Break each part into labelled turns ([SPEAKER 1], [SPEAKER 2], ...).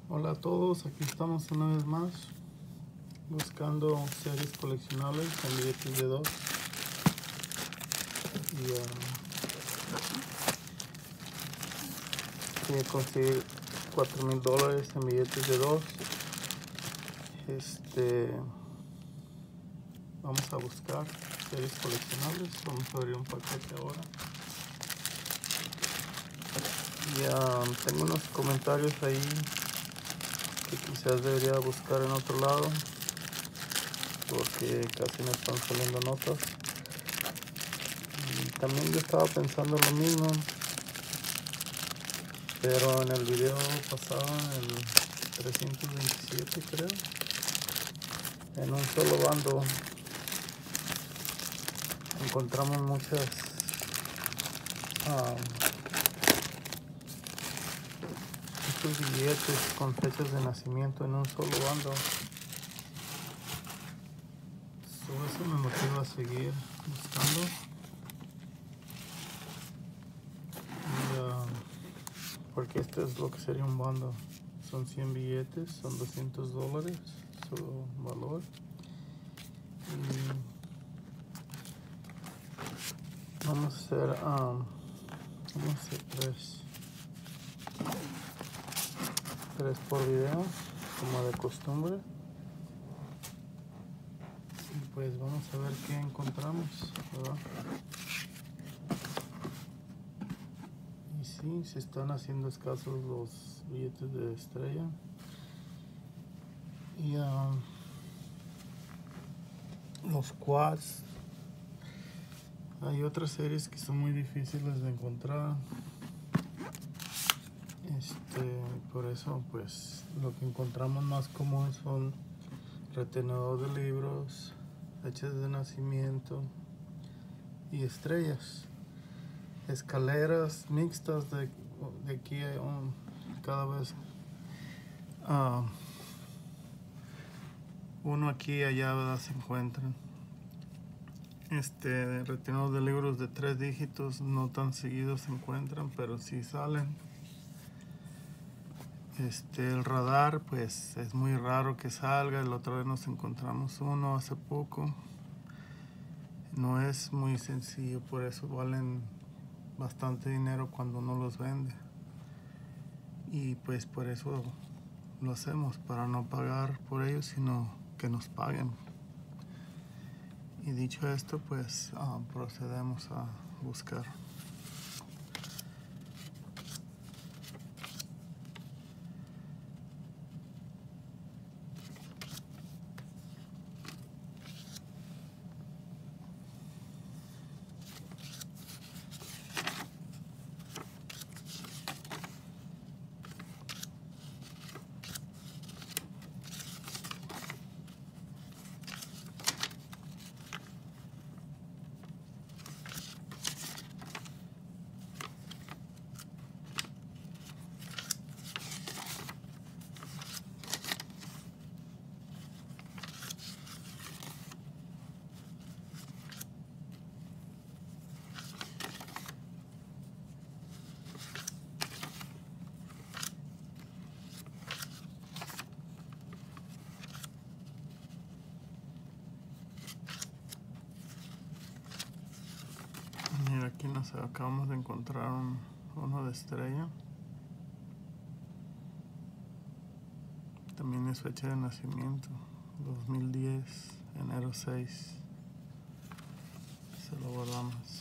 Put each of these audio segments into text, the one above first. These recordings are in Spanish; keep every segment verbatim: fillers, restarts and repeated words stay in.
[SPEAKER 1] Hola a todos, aquí estamos una vez más buscando series coleccionables en billetes de dos y uh, voy a conseguir cuatro mil dólares en billetes de dos. Este vamos a buscar series coleccionables. Vamos a abrir un paquete ahora y uh, tengo unos comentarios ahí que quizás debería buscar en otro lado porque casi no están saliendo notas. Y también yo estaba pensando lo mismo, pero en el video pasado, el trescientos veintisiete creo, en un solo bando encontramos muchas um, muchos billetes con fechas de nacimiento en un solo bando. So, eso me motiva a seguir buscando. Y, uh, porque esto es lo que sería un bando. Son cien billetes, son doscientos dólares su valor. Y vamos a hacer, um, vamos a hacer tres. Tres por video, como de costumbre. Y pues vamos a ver qué encontramos, ¿verdad? Y sí, se están haciendo escasos los billetes de estrella. Y um, los quads. Hay otras series que son muy difíciles de encontrar. Este, por eso, pues, lo que encontramos más común son retenedor de libros, fechas de nacimiento y estrellas. Escaleras mixtas de, de aquí a un, cada vez uh, uno aquí y allá, ¿verdad? Se encuentran. Este retenedor de libros de tres dígitos no tan seguidos se encuentran, pero sí salen. Este, el radar, pues es muy raro que salga. La otra vez nos encontramos uno hace poco. No es muy sencillo, por eso valen bastante dinero cuando uno los vende. Y pues por eso lo hacemos, para no pagar por ellos, sino que nos paguen. Y dicho esto, pues uh, procedemos a buscar. Mira, aquí nos acabamos de encontrar un, uno de estrella. También es fecha de nacimiento, dos mil diez, enero seis. Se lo guardamos.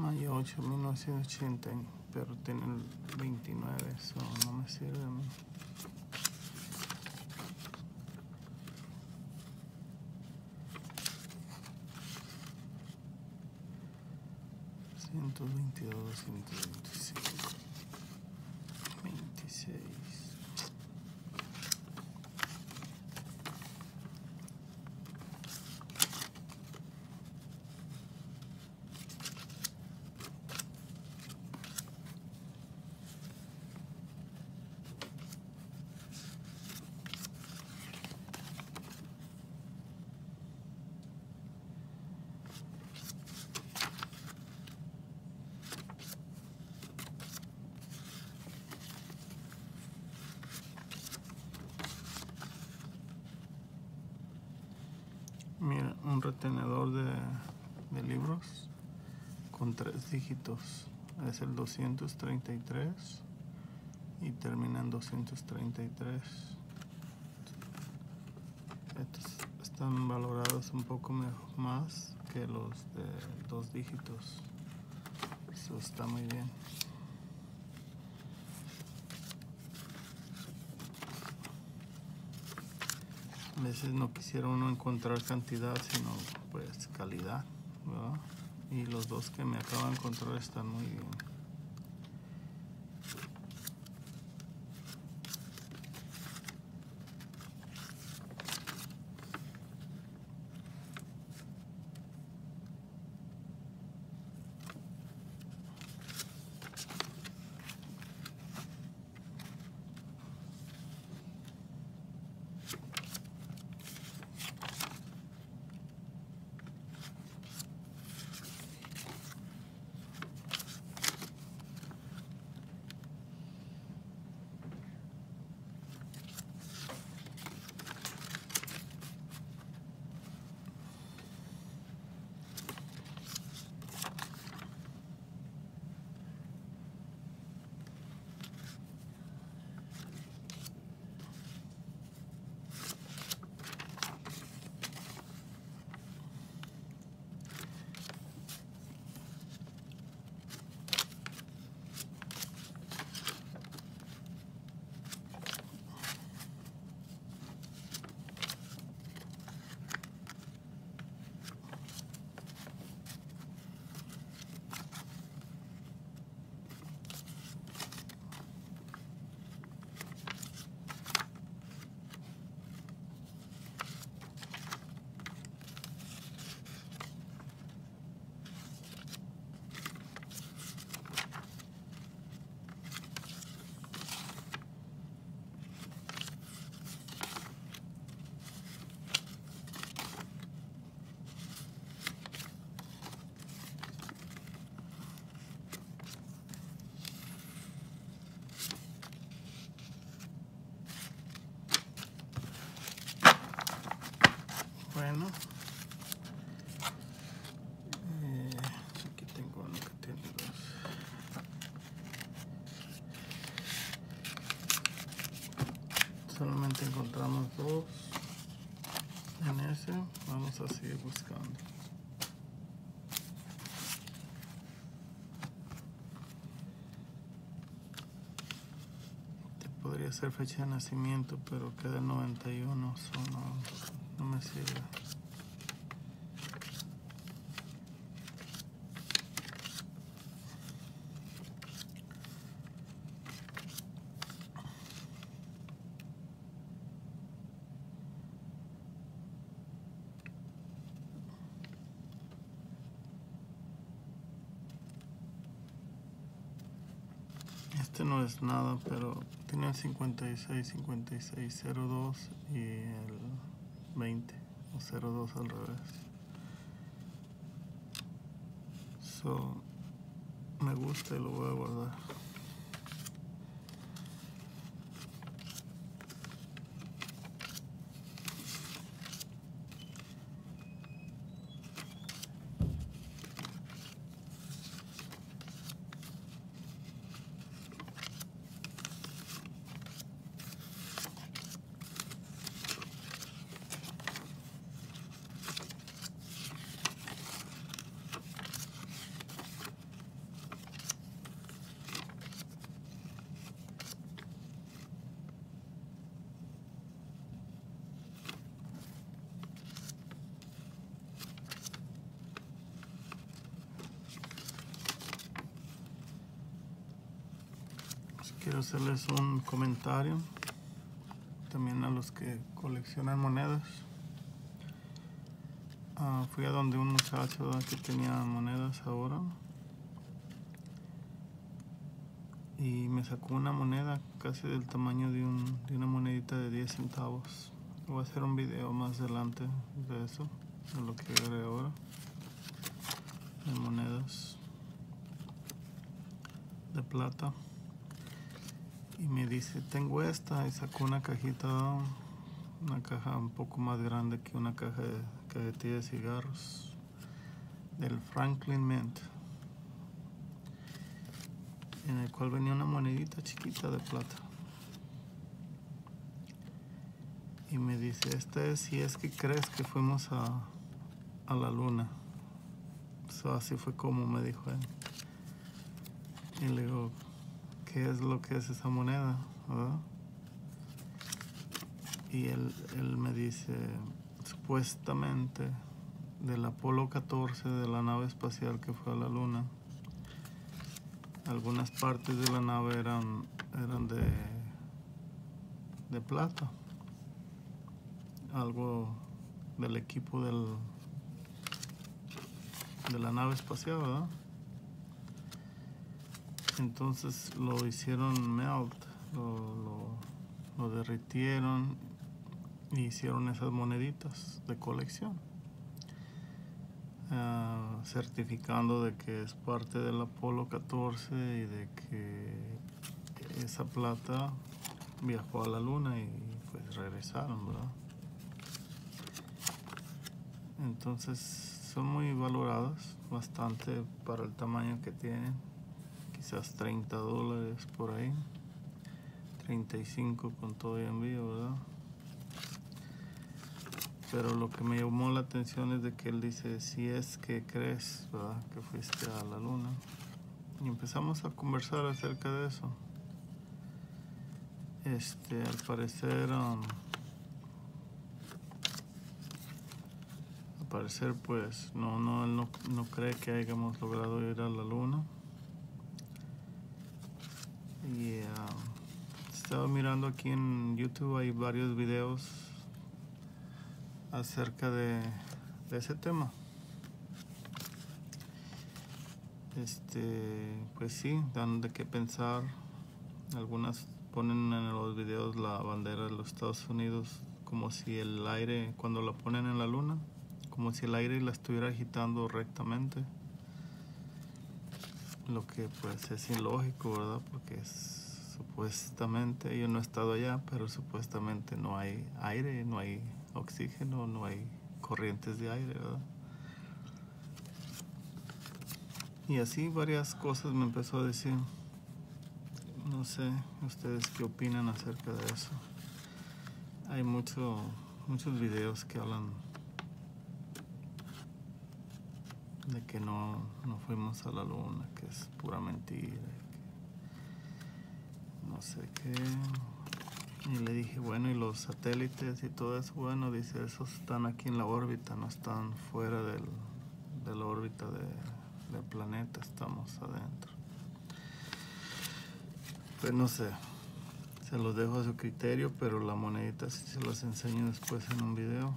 [SPEAKER 1] Hay ocho, mil novecientos ochenta, pero tiene el veintinueve, eso no me sirve a mí. ciento veintidós, ciento veinticinco, veintiséis. Mira, un retenedor de, de libros con tres dígitos. Es el doscientos treinta y tres y termina en doscientos treinta y tres. Estos están valorados un poco mejor, más que los de dos dígitos. Eso está muy bien. A veces no quisiera uno encontrar cantidad, sino pues calidad, ¿verdad? Y los dos que me acabo de encontrar están muy bien. Bueno, eh, aquí tengo uno que tiene dos. Solamente encontramos dos en ese. Vamos a seguir buscando. Te podría ser fecha de nacimiento, pero queda noventa y uno, so no, no me sirve. Este no es nada, pero tiene el cincuenta y seis, cincuenta y seis, cero dos y el veinte o cero dos al revés. So, me gusta y lo voy a guardar. quiero hacerles un comentario también a los que coleccionan monedas. Uh, fui a donde un muchacho, ¿verdad?, que tenía monedas ahora, y me sacó una moneda casi del tamaño de, un, de una monedita de diez centavos. Voy a hacer un video más adelante de eso, de lo que agarré ahora, de monedas de plata. Y me dice, tengo esta, y sacó una cajita, una caja un poco más grande que una caja de cajetilla de cigarros, del Franklin Mint, en el cual venía una monedita chiquita de plata. Y me dice, esta es si es que crees que fuimos a, a la luna. So, así fue como me dijo él. Y le digo, ¿qué es lo que es esa moneda?, ¿verdad? Y él, él me dice, supuestamente del Apolo catorce, de la nave espacial que fue a la luna, algunas partes de la nave eran, eran de, de plata. Algo del equipo del, de la nave espacial, ¿verdad? Entonces lo hicieron melt, lo, lo, lo derritieron y hicieron esas moneditas de colección, uh, certificando de que es parte del Apolo catorce y de que esa plata viajó a la luna y pues regresaron, ¿verdad? Entonces son muy valoradas, bastante para el tamaño que tienen, quizás treinta dólares por ahí, treinta y cinco con todo el envío, ¿verdad? Pero lo que me llamó la atención es de que él dice, si es que crees, ¿verdad?, que fuiste a la luna. Y empezamos a conversar acerca de eso. Este, al parecer, um, al parecer, pues, no, no, él no, no cree que hayamos logrado ir a la luna. Y uh, estaba mirando aquí en YouTube, hay varios videos acerca de, de ese tema. Este, pues sí, dan de qué pensar. Algunas ponen en los videos la bandera de los Estados Unidos como si el aire, cuando la ponen en la luna, como si el aire la estuviera agitando rectamente, lo que pues es ilógico, ¿verdad? Porque es, supuestamente, yo no he estado allá, pero supuestamente no hay aire, no hay oxígeno, no hay corrientes de aire, ¿verdad? Y así varias cosas me empezó a decir. No sé, ustedes qué opinan acerca de eso. Hay mucho, muchos videos que hablan de que no, no fuimos a la luna, que es pura mentira, que no sé qué. Y le dije, bueno, y los satélites y todo eso, bueno, dice, esos están aquí en la órbita, no están fuera del, de la órbita de, del planeta, estamos adentro. Pues no sé, se los dejo a su criterio, pero la monedita sí se los enseño después en un video.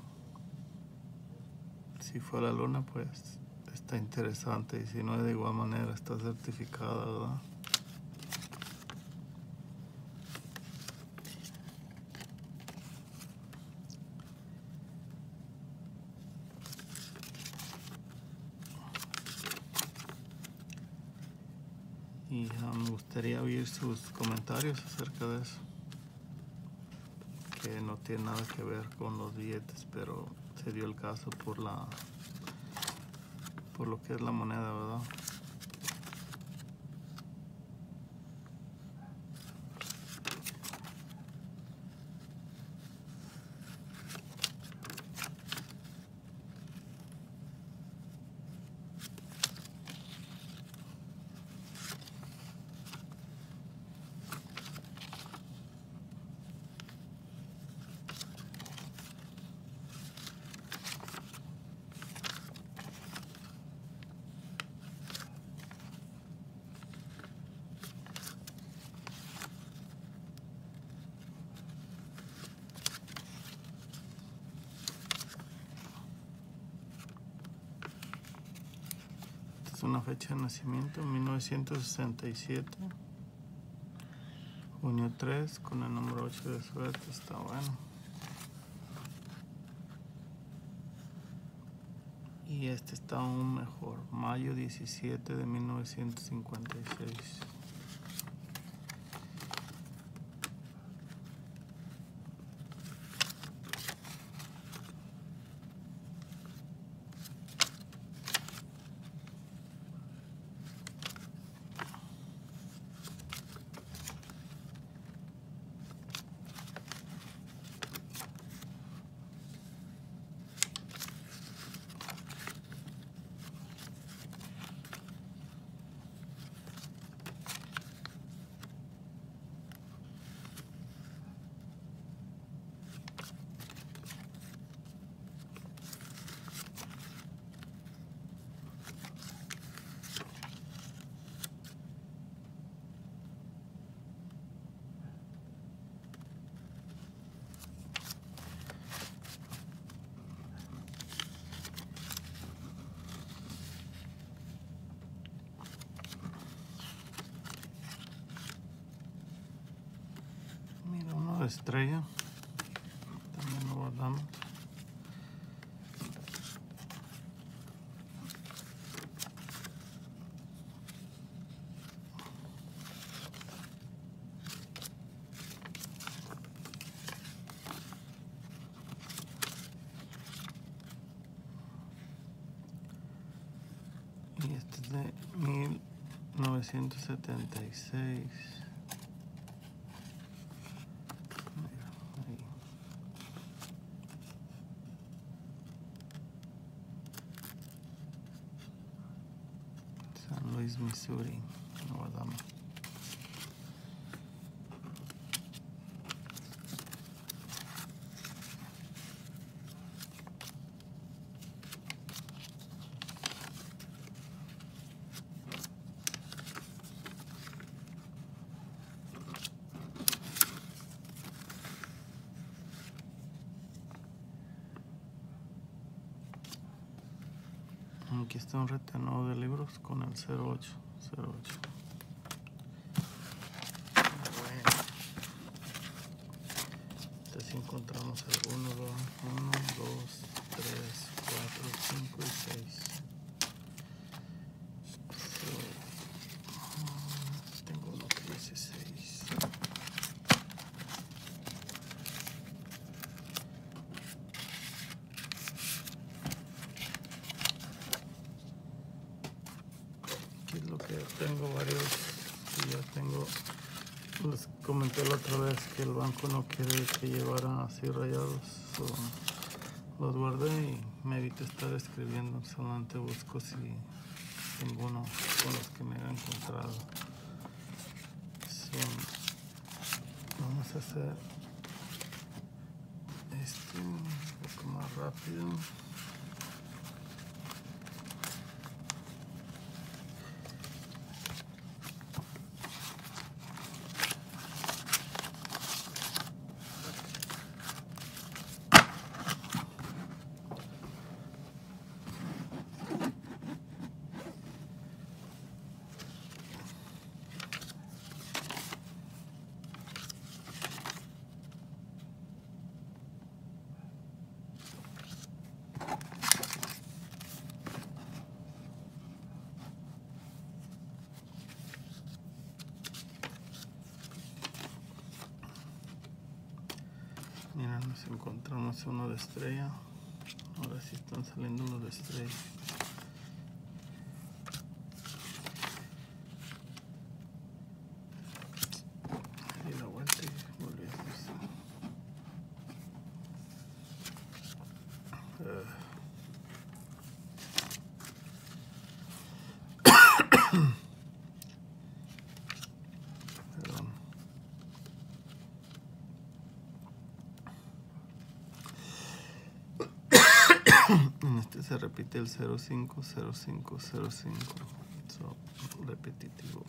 [SPEAKER 1] Si fue a la luna, pues está interesante, y si no, de igual manera está certificada, ¿verdad? Y uh, me gustaría oír sus comentarios acerca de eso, que no tiene nada que ver con los billetes, pero se dio el caso por la por lo que es la moneda, ¿verdad? puesto una fecha de nacimiento, mil novecientos sesenta y siete, junio tres, con el número ocho de suerte. Está bueno. Y este está aún mejor, mayo diecisiete de mil novecientos cincuenta y seis. Estrella, también lo guardamos. Y este es de mil novecientos setenta y seis. San Luis, Missouri, lo guardamos. Aquí está un retenedor de libros con el cero ocho. cero ocho. Bueno. Entonces encontramos el uno, dos, tres, cuatro, cinco y seis. So, tengo uno que dice seis. Es lo que tengo varios, y ya tengo, les comenté la otra vez que el banco no quiere que llevara así rayados, so, los guardé y me evito estar escribiendo, solamente busco si tengo uno con los que me he encontrado. So, vamos a hacer esto un poco más rápido. Mira, nos encontramos uno de estrella. Ahora sí están saliendo los de estrella. Y la vuelta y volví a hacer. Uh. En este se repite el cero cinco cero cinco cero cinco, so, repetitivo.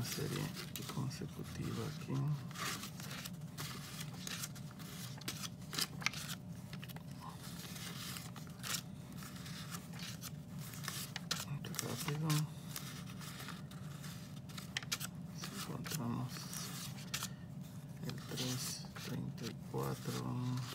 [SPEAKER 1] una serie consecutiva aquí. Rápido. Encontramos el tres treinta y cuatro.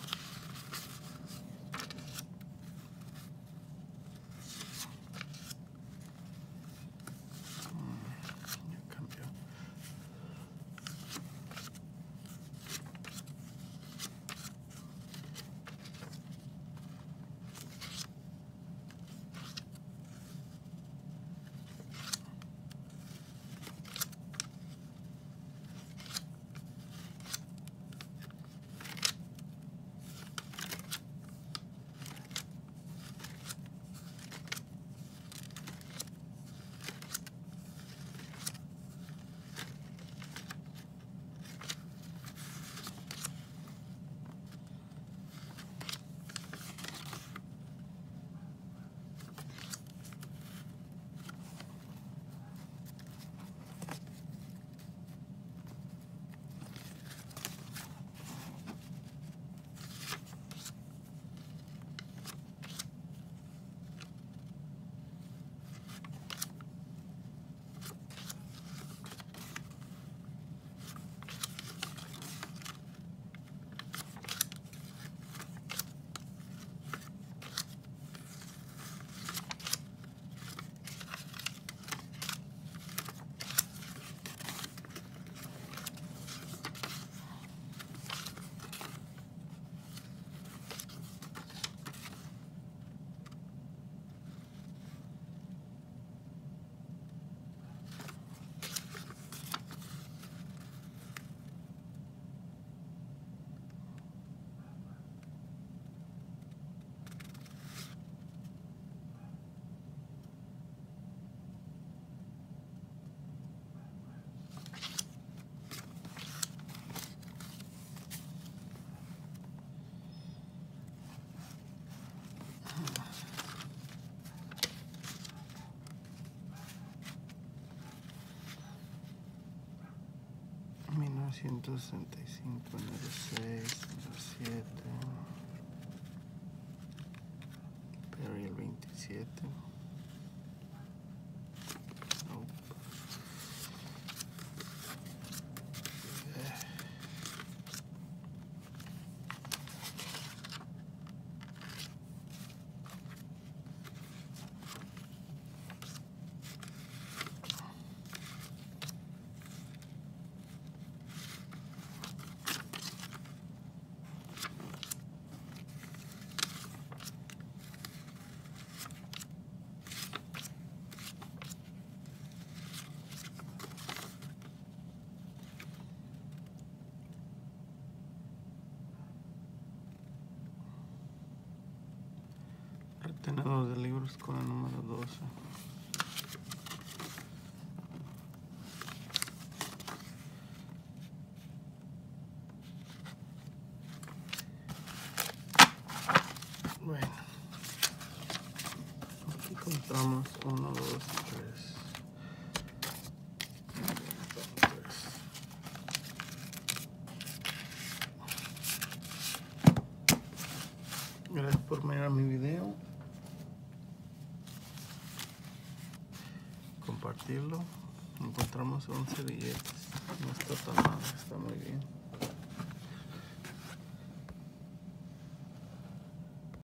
[SPEAKER 1] mil novecientos sesenta y cinco, enero seis, enero siete, Perry el veintisiete. Retenedor de libros con el número doce. Bueno, aquí contamos uno, dos, tres. Gracias por mirar mi video. Compartirlo. Encontramos once billetes. No está